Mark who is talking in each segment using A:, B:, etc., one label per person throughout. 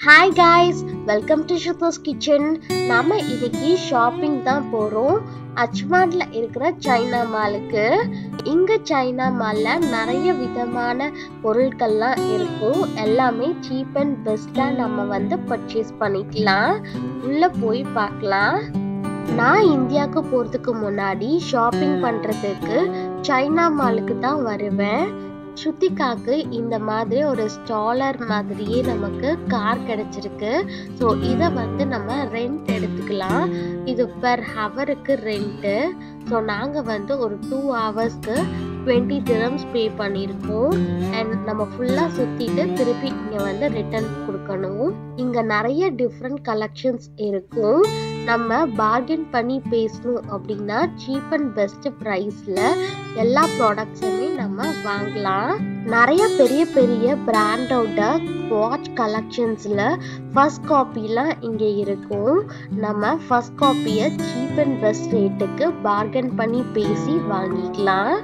A: Hi guys, welcome to Shruthis Kitchen. நாம இன்னைக்கு shopping தான் போறோம். அச்மான்ல இருக்கிற சைனா மாலுக்கு. இங்க சைனா மால்ல நிறைய விதமான பொருட்கள்லாம் இருக்கும். எல்லாமே சீப் அண்ட் பெஸ்டா நம்ம பர்ச்சேஸ் பண்ணிக்கலாம். உள்ள போய் பார்க்கலாம். நான் இந்தியாவுக்கு போறதுக்கு முன்னாடி ஷாப்பிங் பண்றதுக்கு சைனா மாலுக்கு தான் வருவேன். ஸ்ருத்திகாக்கு இந்த மாதிரி ஒரு ஸ்டாலர் மாதிரியே நமக்கு கார் கிடைச்சிருக்கு. ஸோ இதை நம்ம ரெண்ட் எடுத்துக்கலாம். இது பெர் ஹவருக்கு ரெண்ட்டு. ஸோ நாங்கள் ஒரு 2 ஹவர்ஸ்க்கு 20 dirhams பே பண்ணியிருக்கோம். அண்ட் நம்ம ஃபுல்லாக சுற்றிட்டு திருப்பி இங்கே ரிட்டர்ன் கொடுக்கணும். இங்கே நிறைய டிஃப்ரெண்ட் கலெக்ஷன்ஸ் இருக்கும். நம்ம பார்கென் பண்ணி பேசணும் அப்படின்னா சீப் அண்ட் பெஸ்ட் ப்ரைஸில் எல்லா ப்ராடக்ட்ஸுமே நம்ம வாங்கலாம். நிறைய பெரிய பெரிய பிராண்டோட வாட்ச் கலெக்ஷன்ஸில் ஃபர்ஸ்ட் காப்பிலாம் இங்கே இருக்கும். நம்ம ஃபர்ஸ்ட் காப்பியை சீப் அண்ட் பெஸ்ட் ரேட்டுக்கு பார்கென் பண்ணி பேசி வாங்கிக்கலாம்.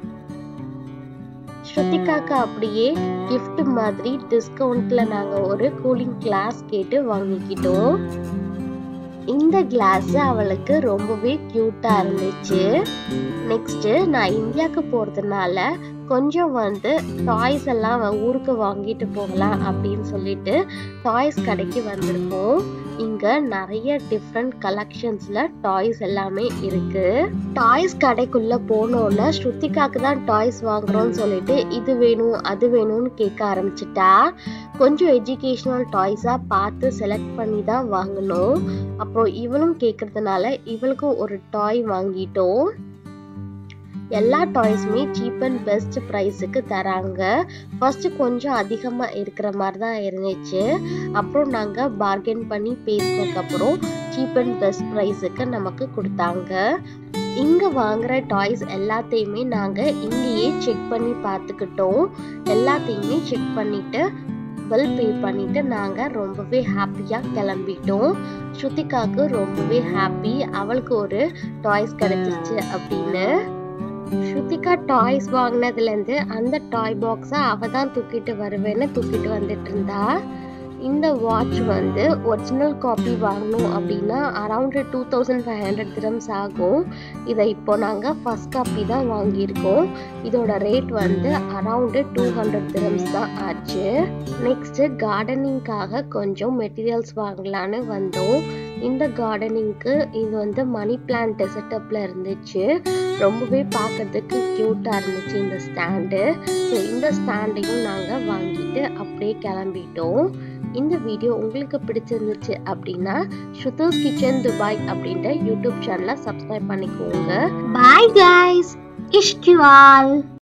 A: ஸ்ருத்திகாக்கு அப்படியே கிஃப்ட் மாதிரி டிஸ்கவுண்ட்ல நாங்கள் ஒரு கூலிங் கிளாஸ் கேட்டு வாங்கிக்கிட்டோம். இந்த கிளாஸ் அவளுக்கு ரொம்பவே கியூட்டா இருந்துச்சு. நெக்ஸ்ட் நான் இந்தியாவுக்கு போறதுனால கொஞ்சம் டாய்ஸ் எல்லாம் ஊருக்கு வாங்கிட்டு போகலாம் அப்படின்னு சொல்லிட்டு டாய்ஸ் கடைக்கு வந்திருக்கோம். இங்க நிறைய டிஃப்ரெண்ட் கலெக்ஷன்ஸ்ல டாய்ஸ் எல்லாமே இருக்கு. டாய்ஸ் கடைக்குள்ள போனோன்னு ஸ்ருத்திகாக்கு தான் டாய்ஸ் வாங்குறோம்னு சொல்லிட்டு இது வேணும் அது வேணும்னு கேட்க ஆரம்பிச்சிட்டா. கொஞ்சம் எஜுகேஷனல் டாய்ஸா பார்த்து செலக்ட் பண்ணி தான் வாங்கணும். அப்புறம் இவளும் கேட்கறதுனால இவளுக்கும் ஒரு டாய் வாங்கிட்டோம். எல்லா டாய்ஸுமே சீப் அண்ட் பெஸ்ட் ப்ரைஸுக்கு தராங்க. ஃபர்ஸ்ட் கொஞ்சம் அதிகமாக இருக்கிற மாதிரி தான் இருந்துச்சு. அப்புறம் நாங்கள் பார்கென் பண்ணி பேசினதுக்கப்புறம் சீப் அண்ட் பெஸ்ட் ப்ரைஸுக்கு நமக்கு கொடுத்தாங்க. இங்கே வாங்குற டாய்ஸ் எல்லாத்தையுமே நாங்கள் இங்கேயே செக் பண்ணி பார்த்துக்கிட்டோம். எல்லாத்தையுமே செக் பண்ணிட்டு பில் பே பண்ணிட்டு நாங்கள் ரொம்பவே ஹாப்பியாக கிளம்பிட்டோம். ஸ்ருத்திகாவுக்கு ரொம்பவே ஹாப்பி, அவளுக்கு ஒரு டாய்ஸ் கிடைச்சிச்சு அப்படின்னு. ஸ்ருத்திகா டாய்ஸ் வாங்கினதுலேருந்து அந்த டாய் பாக்ஸை அவ தான் தூக்கிட்டு வருவேன்னு தூக்கிட்டு வந்துட்டு இருந்தா. இந்த வாட்ச் ஒரிஜினல் காப்பி வாங்கணும் அப்படின்னா அரௌண்ட் 2500 dirhams ஆகும். இதை இப்போ நாங்கள் ஃபர்ஸ்ட் காப்பி தான் வாங்கியிருக்கோம். இதோட ரேட் அரௌண்ட் 200 dirhams தான் ஆச்சு. நெக்ஸ்ட் கார்டனிங்காக கொஞ்சம் மெட்டீரியல்ஸ் வாங்கலான்னு வந்தோம். இந்த கார்டனிங்க்கு இது மணி பிளான்ட் செட்டப்ல இருந்துச்சு. ரொம்பவே பார்க்கறதுக்கு கியூட்டா இருந்துச்சு இந்த ஸ்டாண்டு. ஸோ இந்த ஸ்டாண்டையும் நாங்கள் வாங்கிட்டு அப்படியே கிளம்பிட்டோம். இந்த வீடியோ உங்களுக்கு பிடிச்சிருந்துச்சு அப்படின்னா ஷ்ருதிஸ் கிச்சன் துபாய் அப்படின்ற யூடியூப் சேனலை சப்ஸ்கிரைப் பண்ணிக்கோங்க. பாய் கைஸ், இஷ்டு ஆல்.